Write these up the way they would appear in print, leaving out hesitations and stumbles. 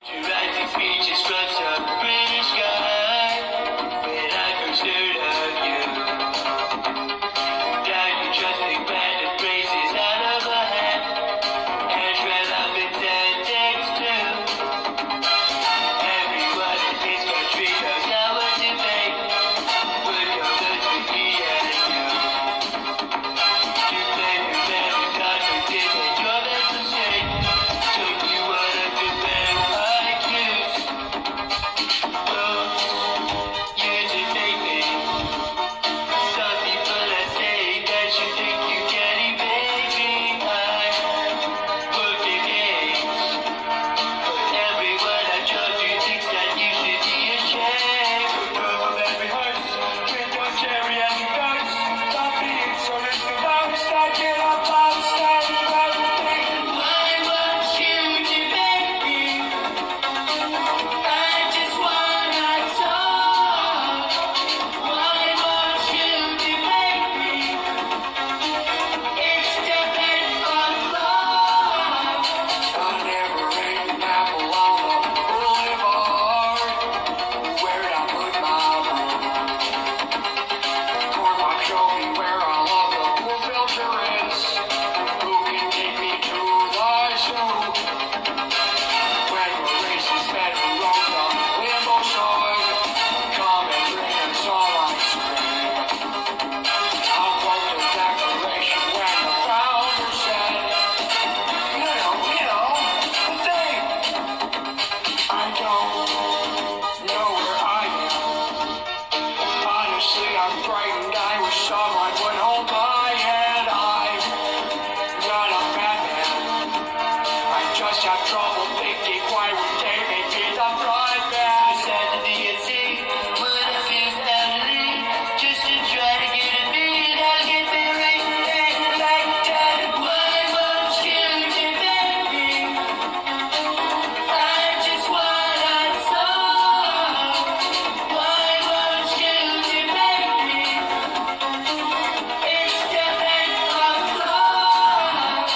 Rising speeches from some British guy. When I first heard of you, now you just think random phrases out of a hat and shred up in sentences too. Everyone in this country knows now what to make. Would go good to me and you. You play your very contradict and your mental state. Took you one of the very IQs. You debate me. Some people are saying that you think you can evade me. I work the games, but everyone I trust you thinks that you should be ashamed. Proof of every hearse, drink your cherry as you guys. Stop being so distant, stop it up, stop everything. Why won't you debate me? I just wanna talk. Why won't you debate me? It's stepping on clock. I never ate an apple on the boulevard. Where'd I put my room? Cornwalk showed me where all of the pool filter is. Who can take me to the zoo? When we're racist men who roam the limbo shore, come and bring us all ice cream. I'll quote the Declaration when the founder said, you know, the thing. I don't know where I am. Honestly, I'm frightened. I wish someone would hold my hand. I'm not a madman. I just have trouble thinking why would David be the front man? Insanity at sea, would abuse elderly, just to try to get a beat. I'll get the right thing like that. Why won't you debate me? I just wanna talk. Why won't you debate me? It's stepping on clock.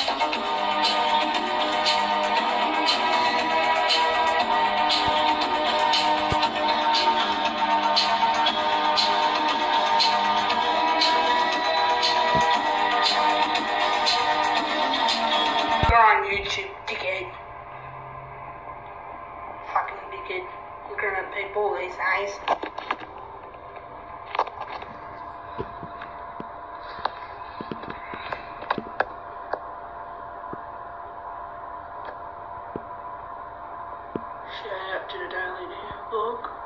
You're on YouTube, dickhead. Fucking dickhead. Looking at people these days. Shout out to the Daily Book.